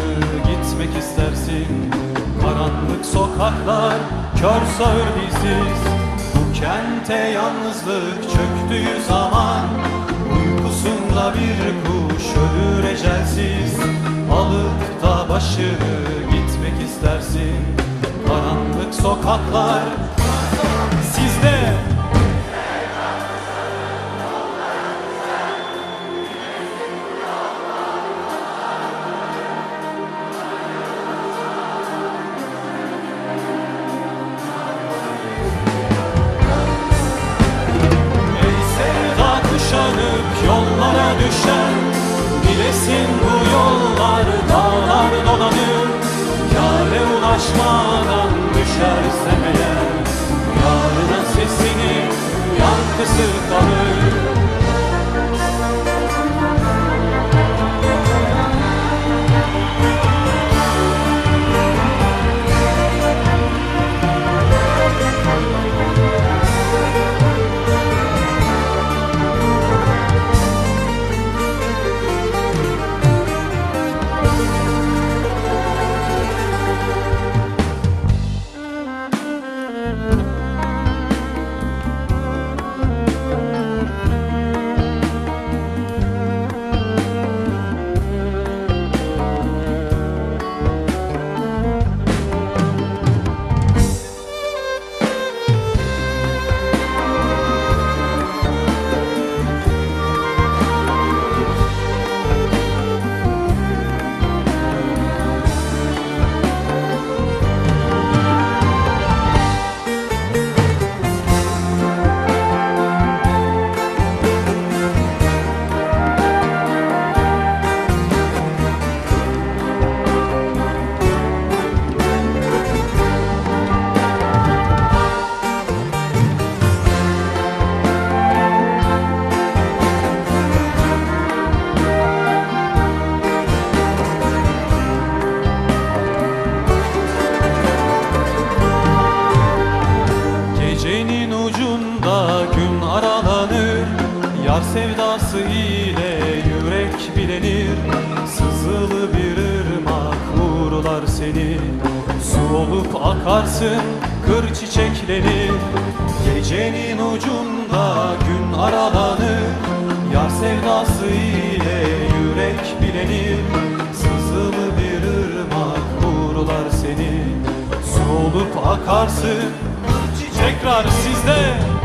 gitmek istersin. Karanlık sokaklar, kör sağır dilsiz. Bu kente yalnızlık çöktüğü zaman uykusunda bir kuş ölür ecelsiz. Alıp da başını gitmek istersin. Karanlık sokaklar sizde. Yollara düşen, bilesin bu yollar dağlar dolanır. Yâre ulaşmadan düşersem eğer, yarına sesini yankısı kalır. Gecenin ucunda gün aralanır, yar sevdası ile yürek bilenir. Sızılı bir ırmak uğurlar seni, su olup akarsın, kır çiçeklenir. Gecenin ucunda gün aralanır, yar sevdası ile yürek bilenir. Sızılı bir ırmak uğurlar seni, su olup akarsın. Tekrar sizde.